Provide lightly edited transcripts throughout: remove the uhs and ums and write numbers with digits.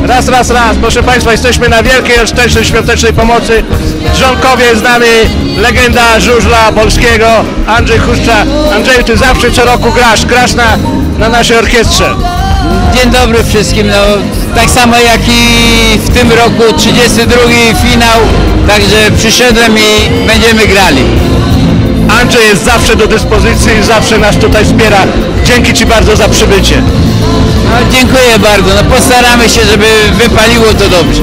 Raz. Proszę Państwa, jesteśmy na wielkiej uroczystości świątecznej pomocy. W Żonkowie jest z nami legenda żużla polskiego, Andrzej Huszcza. Andrzeju, Ty zawsze co roku grasz na naszej orkiestrze. Dzień dobry wszystkim. No, tak samo jak i w tym roku 32 finał, także przyszedłem i będziemy grali. Andrzej jest zawsze do dyspozycji i zawsze nas tutaj wspiera. Dzięki Ci bardzo za przybycie. No, dziękuję bardzo. No, postaramy się, żeby wypaliło to dobrze.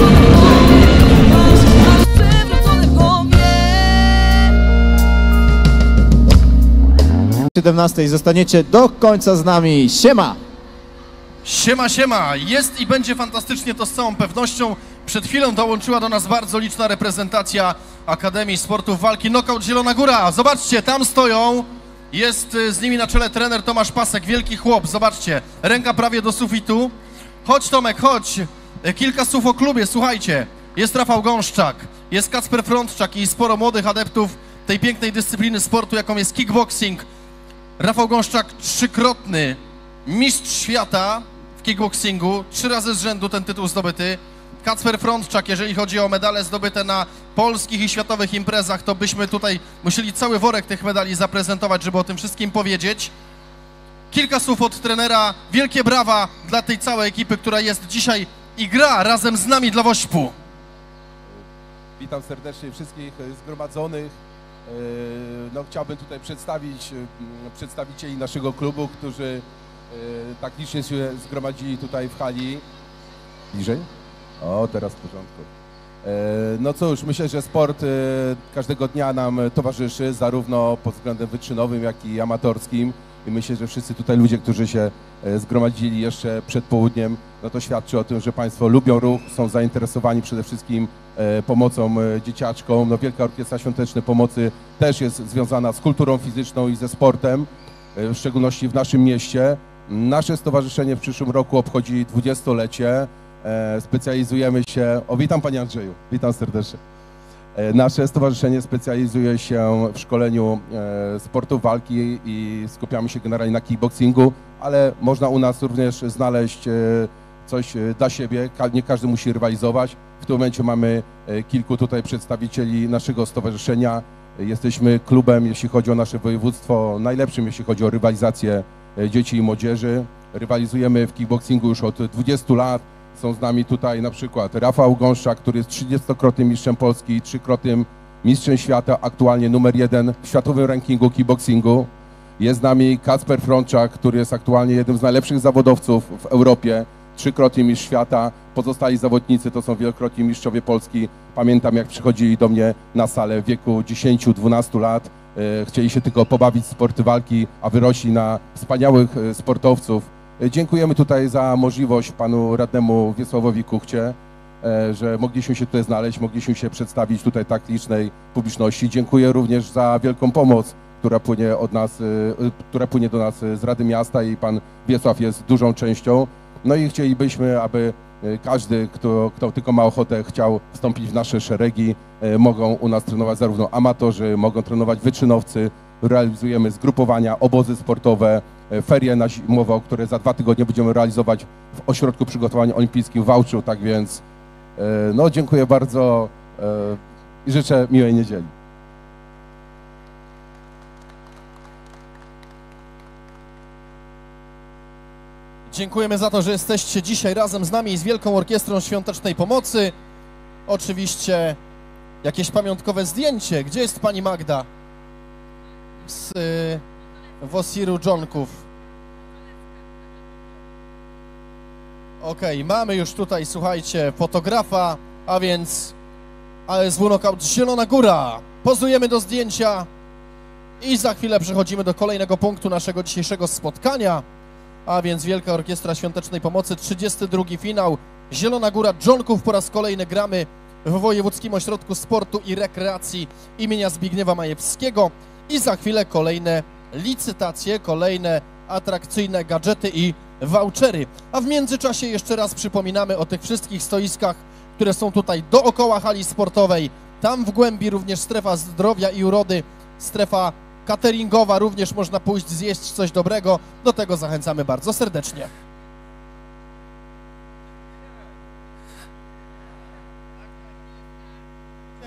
O 17 zostaniecie do końca z nami. Siema! Siema, jest i będzie fantastycznie, to z całą pewnością. Przed chwilą dołączyła do nas bardzo liczna reprezentacja Akademii Sportów Walki Knockout Zielona Góra. Zobaczcie, tam stoją, jest z nimi na czele trener Tomasz Pasek, wielki chłop, zobaczcie, ręka prawie do sufitu. Chodź Tomek, chodź, kilka słów o klubie, słuchajcie, jest Rafał Gąszczak, jest Kacper Frączczak i sporo młodych adeptów tej pięknej dyscypliny sportu, jaką jest kickboxing. Rafał Gąszczak, trzykrotny mistrz świata w kickboxingu, 3 razy z rzędu ten tytuł zdobyty. Kacper Frączczak, jeżeli chodzi o medale zdobyte na polskich i światowych imprezach, to byśmy tutaj musieli cały worek tych medali zaprezentować, żeby o tym wszystkim powiedzieć. Kilka słów od trenera, wielkie brawa dla tej całej ekipy, która jest dzisiaj i gra razem z nami dla Wośpu. Witam serdecznie wszystkich zgromadzonych. No, chciałbym tutaj przedstawić przedstawicieli naszego klubu, którzy tak licznie się zgromadzili tutaj w hali. Bliżej? O, teraz w porządku. No cóż, myślę, że sport każdego dnia nam towarzyszy, zarówno pod względem wyczynowym, jak i amatorskim. I myślę, że wszyscy tutaj ludzie, którzy się zgromadzili jeszcze przed południem, no to świadczy o tym, że Państwo lubią ruch, są zainteresowani przede wszystkim pomocą dzieciaczkom. No, Wielka Orkiestra Świątecznej Pomocy też jest związana z kulturą fizyczną i ze sportem, w szczególności w naszym mieście. Nasze stowarzyszenie w przyszłym roku obchodzi 20-lecie. Specjalizujemy się... O, witam Panie Andrzeju, witam serdecznie. Nasze stowarzyszenie specjalizuje się w szkoleniu sportu walki i skupiamy się generalnie na kickboxingu, ale można u nas również znaleźć coś dla siebie, nie każdy musi rywalizować. W tym momencie mamy kilku tutaj przedstawicieli naszego stowarzyszenia. Jesteśmy klubem, jeśli chodzi o nasze województwo, najlepszym, jeśli chodzi o rywalizację dzieci i młodzieży. Rywalizujemy w kickboxingu już od 20 lat. Są z nami tutaj na przykład Rafał Gąszczak, który jest 30-krotnym mistrzem Polski, 3-krotnym mistrzem świata, aktualnie numer 1 w światowym rankingu kickboxingu. Jest z nami Kacper Frączczak, który jest aktualnie jednym z najlepszych zawodowców w Europie, 3-krotny mistrz świata. Pozostali zawodnicy to są wielokrotni mistrzowie Polski. Pamiętam, jak przychodzili do mnie na salę w wieku 10-12 lat. Chcieli się tylko pobawić w sporty walki, a wyrośli na wspaniałych sportowców. Dziękujemy tutaj za możliwość panu radnemu Wiesławowi Kuchcie, że mogliśmy się tutaj znaleźć, mogliśmy się przedstawić tutaj tak licznej publiczności. Dziękuję również za wielką pomoc, która płynie do nas z Rady Miasta i pan Wiesław jest dużą częścią. No i chcielibyśmy, aby każdy, kto tylko ma ochotę, chciał wstąpić w nasze szeregi. Mogą u nas trenować zarówno amatorzy, mogą trenować wyczynowcy. Realizujemy zgrupowania, obozy sportowe, ferie na zimowe, które za 2 tygodnie będziemy realizować w Ośrodku Przygotowania Olimpijskim w Wałczu. Tak więc no, dziękuję bardzo i życzę miłej niedzieli. Dziękujemy za to, że jesteście dzisiaj razem z nami i z Wielką Orkiestrą Świątecznej Pomocy. Oczywiście jakieś pamiątkowe zdjęcie. Gdzie jest pani Magda z Wosiru Dżonków? Okej, mamy już tutaj, słuchajcie, fotografa, a więc ASW Knockout Zielona Góra. Pozujemy do zdjęcia i za chwilę przechodzimy do kolejnego punktu naszego dzisiejszego spotkania. A więc Wielka Orkiestra Świątecznej Pomocy, 32. finał, Zielona Góra Dżonków. Po raz kolejny gramy w Wojewódzkim Ośrodku Sportu i Rekreacji imienia Zbigniewa Majewskiego. I za chwilę kolejne licytacje, kolejne atrakcyjne gadżety i vouchery. A w międzyczasie jeszcze raz przypominamy o tych wszystkich stoiskach, które są tutaj dookoła hali sportowej. Tam w głębi również strefa zdrowia i urody, strefa cateringowa, również można pójść zjeść coś dobrego. Do tego zachęcamy bardzo serdecznie.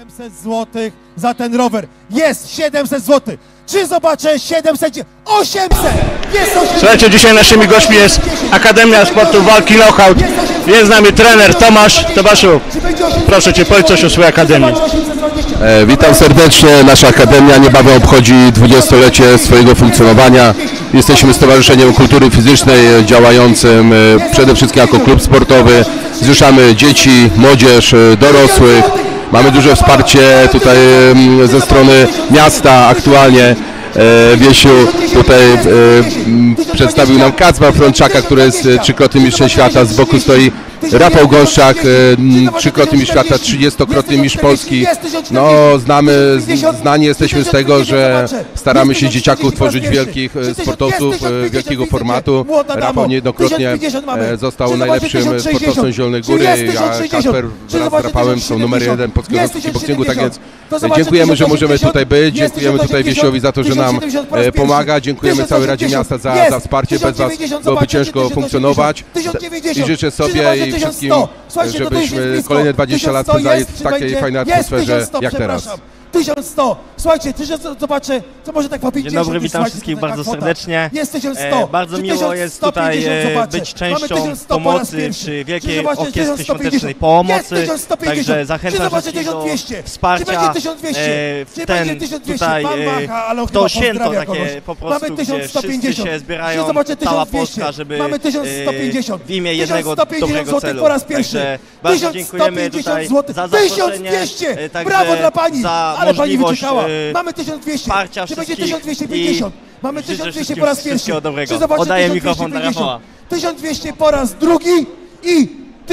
700 zł za ten rower. Jest 700 zł. Czy zobaczę 700? 800! Jest 800! Słuchajcie, dzisiaj naszymi gośćmi jest Akademia Sportu Walki Knockout. Jest z nami trener Tomasz. Tomaszu, proszę Cię, powiedz coś o swojej akademii. Witam serdecznie. Nasza Akademia niebawem obchodzi 20-lecie swojego funkcjonowania. Jesteśmy Stowarzyszeniem Kultury Fizycznej działającym przede wszystkim jako klub sportowy. Zrzeszamy dzieci, młodzież, dorosłych. Mamy duże wsparcie tutaj ze strony miasta aktualnie. Wiesiu tutaj przedstawił nam Kacpra Frączaka, który jest trzykrotnym mistrzem świata. Z boku stoi Rafał Gąszczak, trzykrotny mistrz świata, 30-krotny mistrz Polski. No, znani jesteśmy z tego, że staramy się z dzieciaków tworzyć wielkich sportowców, wielkiego formatu. Rafał niejednokrotnie został najlepszym sportowcem Zielonej Góry, a Kacper wraz z Rafałem są numer 1 polskiego boksingu, tak więc dziękujemy, że możemy tutaj być, dziękujemy tutaj Wiesiowi za to, że nam pomaga, dziękujemy całej Radzie Miasta za wsparcie, bez Was byłoby ciężko funkcjonować i życzę sobie i wszystkim, żebyśmy kolejne 20 lat spędzali w takiej fajnej atmosferze jak teraz. 1100. Słuchajcie, zobaczę, co może tak po 50. Dzień dobry, witam wszystkich bardzo serdecznie. Jest 1100. Bardzo miło jest tutaj być częścią pomocy przy Wielkiej Orkiestrze Świątecznej Pomocy. Także zachęcam wszystkich do wsparcia w to święto takie po prostu, gdzie wszyscy się zbierają, cała Polska, żeby w imię jednego dobrego celu. Także bardzo dziękujemy tutaj za zaproszenie, brawo dla Pani! za Ale Pani możliwość wyczekała. Mamy 1200. wsparcia Czy będzie wszystkich 1250? Mamy 1200 po raz pierwszy. Wszystkiego dobrego. Czy zobaczę Oddaję 1250? mikrofon dla Rafała. 1200 po raz drugi i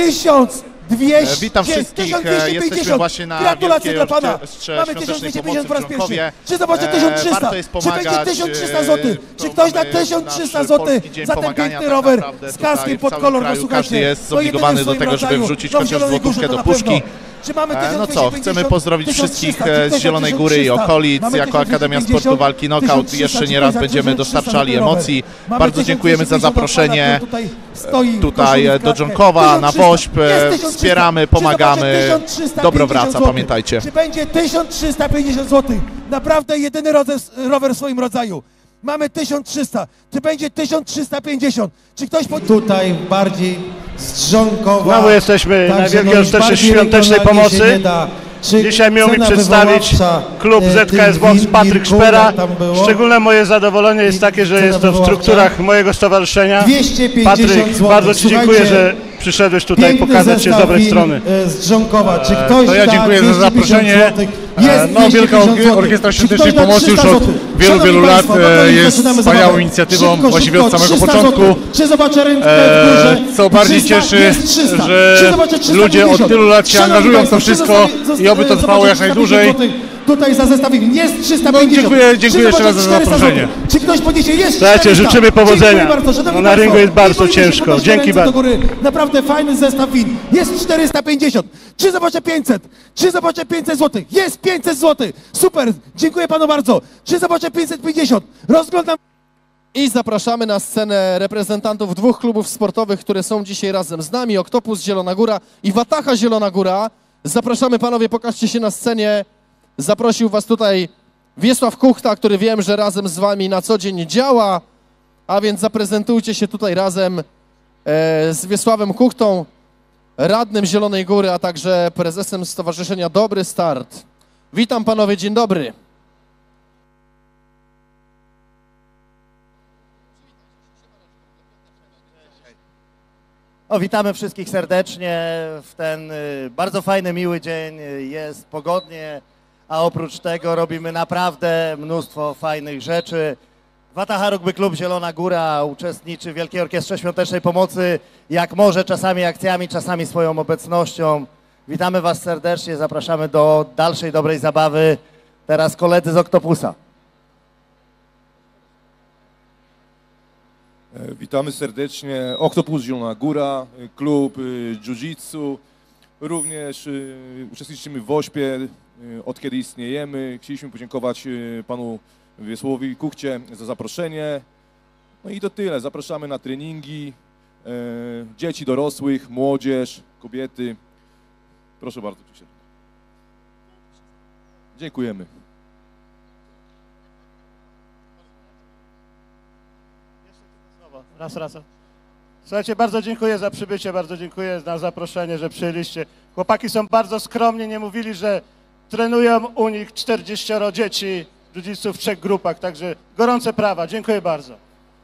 1200. Witam wszystkich, jesteśmy właśnie na Gratulacje Wielkiej dla Pana. Orkiestrze Mamy Świątecznej 1250 po raz Pomocy w pierwszy. Żonkowie. Czy zobaczę 1300? Warto jest Czy będzie pomagać, 1300 zł? Czy ktoś da 1300 zł za ten piękny rower z kaskiem pod kolor? No słuchajcie, każdy jest no jedyny zobligowany w do swoim tego, żeby rodzaju. wrzucić No w chociaż Zielonej Górze złotówkę to do na pewno. puszki. Czy mamy No 1250, co, chcemy pozdrowić 1300, wszystkich czy ktoś z da Zielonej Góry i 1300? okolic, Mamy jako Akademia 1250, Sportu Walki Knockout. 1300, Jeszcze czy nie raz ktoś da będziemy 1300 dostarczali za ten rower? emocji. Mamy Bardzo dziękujemy za 1250 zaproszenie pana, stoi tutaj koszuli w do klatkę. Żonkowa, na 1300. WOŚP. Jest 1300. Wspieramy, Czy pomagamy. zobaczę 1350 Dobro wraca, zł? pamiętajcie. Czy będzie 1350 zł? Naprawdę jedyny rower w swoim rodzaju. Mamy 1300. Czy będzie 1350? Czy ktoś Tutaj bardziej z Żonkowa. Znowu jesteśmy na Także, Wielkiej już Orkiestrze bardziej Świątecznej regionalnie się Pomocy. nie da. Czy Dzisiaj miło mi cena przedstawić wywoławcza, klub ZKS Box Patryk Wilków, Szpera. jak tam było? Szczególne moje zadowolenie jest takie, że Cena jest to w wywoławcza? strukturach mojego stowarzyszenia. 250 Patryk, zł. bardzo Ci dziękuję, Słuchajcie, że przyszedłeś tutaj piękny pokazać się z zestaw dobrej win, strony. z Żonkowa. Czy ktoś To ja da dziękuję za 250 zaproszenie. złotych? Jest No, Wielka 250 złotych. Orkiestra Czy Świątecznej ktoś da Pomocy już 300 od złotych? wielu, Szanowni wielu lat państwo, gotowi, jest zaczynamy wspaniałą zabawę. inicjatywą, Szybko, właściwie szybko, od samego 300 początku. złotych. Czy zobaczę rękę w górze? Co bardziej 300, cieszy, jest 300. że Czy zobaczę 350? ludzie od tylu lat się Szanowni angażują w to państwo, wszystko czy i oby to trwało jak zobaczę 350 najdłużej. złotych? Tutaj za zestawienie jest 350. Dziękuję jeszcze raz za 400 zaproszenie. złotych. Czy ktoś podniesie? Jest Słuchajcie, 400. życzymy powodzenia. Dziękuję bardzo, szanowni No, na państwo. ringu jest bardzo Nie boimy się, ciężko. podnoście Dzięki ręce bardzo. do góry. Naprawdę fajny zestaw win. Jest 450. Czy zobaczę 500? Czy zobaczę 500 zł? Jest 500 zł. Super. Dziękuję panu bardzo. Czy zobaczę 550? Rozglądam. I zapraszamy na scenę reprezentantów dwóch klubów sportowych, które są dzisiaj razem z nami. Oktopus Zielona Góra i Wataha Zielona Góra. Zapraszamy panowie, pokażcie się na scenie. Zaprosił was tutaj Wiesław Kuchta, który wiem, że razem z wami na co dzień działa. A więc zaprezentujcie się tutaj razem z Wiesławem Kuchtą, radnym Zielonej Góry, a także prezesem Stowarzyszenia Dobry Start. Witam panowie, dzień dobry. O, witamy wszystkich serdecznie w ten bardzo fajny, miły dzień. Jest pogodnie, a oprócz tego robimy naprawdę mnóstwo fajnych rzeczy. Wataha Rugby Klub Zielona Góra uczestniczy w Wielkiej Orkiestrze Świątecznej Pomocy, jak może, czasami akcjami, czasami swoją obecnością. Witamy Was serdecznie, zapraszamy do dalszej dobrej zabawy. Teraz koledzy z Oktopusa. Witamy serdecznie. Oktopus Zielona Góra, klub jiu-jitsu. Również uczestniczymy w WOŚP-ie, od kiedy istniejemy. Chcieliśmy podziękować panu Wiesławowi Kuchcie za zaproszenie. No i to tyle. Zapraszamy na treningi. Dzieci, dorosłych, młodzież, kobiety. Proszę bardzo, Krzysiek. Dziękujemy. Raz. Słuchajcie, bardzo dziękuję za przybycie, bardzo dziękuję za zaproszenie, że przyjęliście. Chłopaki są bardzo skromni, nie mówili, że trenują u nich 40 dzieci, jiu-jitsu w 3 grupach, także gorące prawa. Dziękuję bardzo.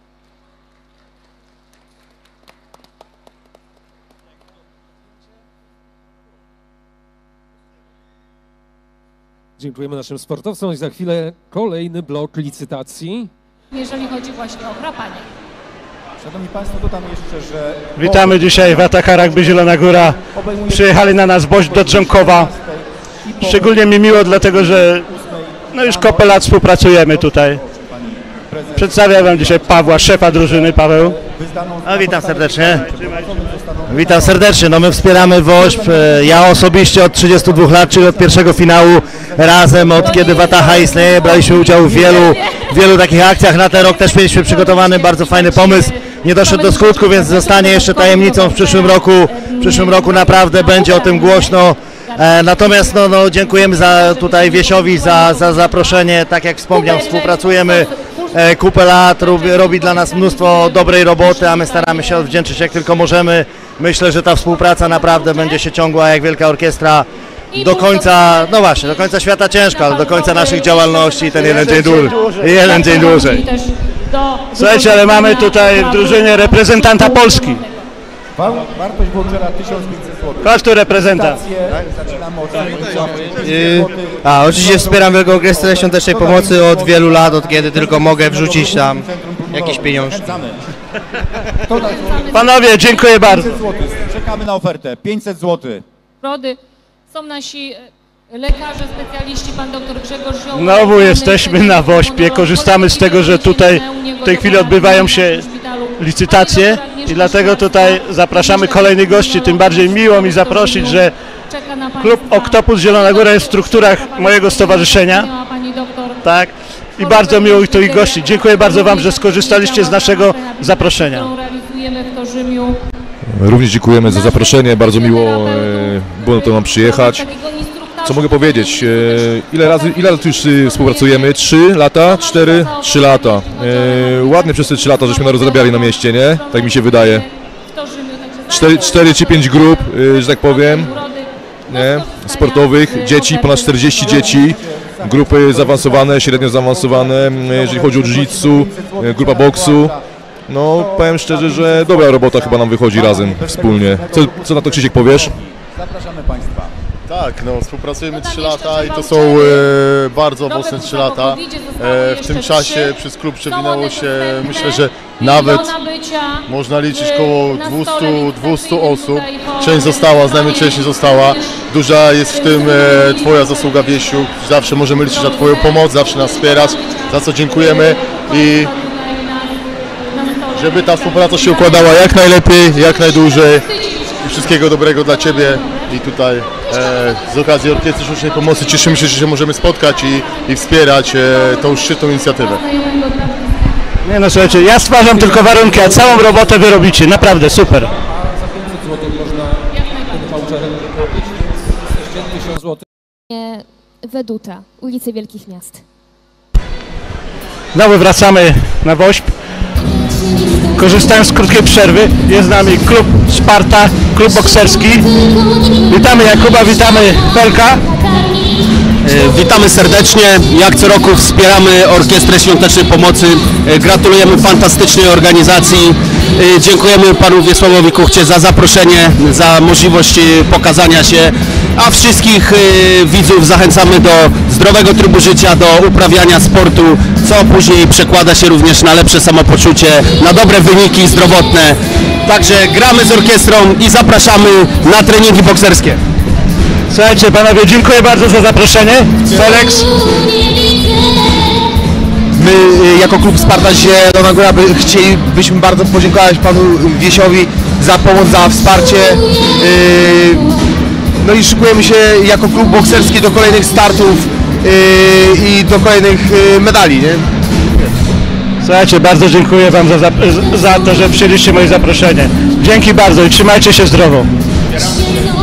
Dziękujemy naszym sportowcom i za chwilę kolejny blok licytacji. Jeżeli chodzi właśnie o chrapanie. Szanowni Państwo, dodam jeszcze, że... Witamy dzisiaj w Ataka Rugby Zielona Góra. Przyjechali na nas gość do Drzonkowa. Szczególnie mi miło, dlatego że no już kopę lat współpracujemy tutaj. Przedstawiam Wam dzisiaj Pawła, szefa drużyny. Paweł. No, witam serdecznie. Witam serdecznie. No my wspieramy WOŚP. Ja osobiście od 32 lat, czyli od pierwszego finału razem, od kiedy Wataha istnieje, braliśmy udział w wielu takich akcjach. Na ten rok też mieliśmy przygotowany bardzo fajny pomysł. Nie doszedł do skutku, więc zostanie jeszcze tajemnicą w przyszłym roku. W przyszłym roku naprawdę będzie o tym głośno. Natomiast no, dziękujemy tutaj Wiesiowi za zaproszenie. Tak jak wspomniał, współpracujemy kupę lat, robi dla nas mnóstwo dobrej roboty, a my staramy się odwdzięczyć jak tylko możemy. Myślę, że ta współpraca naprawdę będzie się ciągła jak wielka orkiestra do końca, no właśnie, do końca świata ciężko, ale do końca naszych działalności ten jeden dzień dłużej. Słuchajcie, ale mamy tutaj w drużynie reprezentanta Polski. Wartość vouchera 1500 zł. Chodź tu reprezentant. Zaczynamy od oczywiście wspieram Wielką Orkiestrę Świątecznej Pomocy od wielu lat, od kiedy tylko mogę wrzucić tam jakieś pieniążki. Panowie, dziękuję bardzo. Czekamy na ofertę. 500 zł. Rody są nasi lekarze, specjaliści, pan dr Grzegorz Zioła. Znowu jesteśmy na WOŚP-ie, korzystamy z tego, że tutaj w tej chwili odbywają się licytacje i dlatego tutaj zapraszamy kolejnych gości, tym bardziej miło mi zaprosić, że klub Oktopus Zielona Góra jest w strukturach mojego stowarzyszenia, tak, i bardzo miło ich tu ich gości. Dziękuję bardzo Wam, że skorzystaliście z naszego zaproszenia. Również dziękujemy za zaproszenie, bardzo miło było to nam przyjechać. Co mogę powiedzieć? Ile lat już współpracujemy? 3 lata? 3 lata. Ładnie przez te 3 lata żeśmy rozrabiali na mieście, nie? Tak mi się wydaje. 4 czy 5 grup, że tak powiem, nie? Sportowych, dzieci, ponad 40 dzieci. Grupy zaawansowane, średnio zaawansowane, jeżeli chodzi o jiu-jitsu, grupa boksu. No, powiem szczerze, że dobra robota chyba nam wychodzi razem, wspólnie. Co na to, Krzysiek, powiesz? Zapraszamy Państwa. Tak, no współpracujemy 3 lata i to są bardzo owocne 3 lata. W tym czasie przez klub przewinęło się, myślę, że nawet można liczyć około 200 osób. Część została, z nami część nie została. Duża jest w tym Twoja zasługa, Wiesiu. Zawsze możemy liczyć na Twoją pomoc, zawsze nas wspierasz, za co dziękujemy i żeby ta współpraca się układała jak najlepiej, jak najdłużej. I wszystkiego dobrego dla Ciebie i tutaj z okazji Orkiestry Świątecznej Pomocy cieszymy się, że się możemy spotkać i wspierać tą szczytną inicjatywę. Nie no, słuchajcie, ja stwarzam tylko warunki, a całą robotę Wy robicie, naprawdę super. Za 500 zł można ten voucher kupić, więc 1000 zł. Weduta, ulicy Wielkich Miast. Znowu wracamy na WOŚP. Korzystając z krótkiej przerwy, jest z nami klub Sparta, klub bokserski. Witamy Jakuba, witamy Pelka. Witamy serdecznie. Jak co roku wspieramy Orkiestrę Świątecznej Pomocy. Gratulujemy fantastycznej organizacji. Dziękujemy panu Wiesławowi Kuchcie za zaproszenie, za możliwość pokazania się. A wszystkich widzów zachęcamy do zdrowego trybu życia, do uprawiania sportu, co później przekłada się również na lepsze samopoczucie, na dobre wyniki zdrowotne. Także gramy z orkiestrą i zapraszamy na treningi bokserskie. Słuchajcie panowie, dziękuję bardzo za zaproszenie. Felix. My jako klub Sparta Zielona Góra chcielibyśmy bardzo podziękować panu Wiesiowi za pomoc, za wsparcie. No i szykujemy się jako klub bokserski do kolejnych startów i do kolejnych medali, nie? Słuchajcie, bardzo dziękuję Wam za to, że przyjęliście moje zaproszenie. Dzięki bardzo i trzymajcie się zdrowo.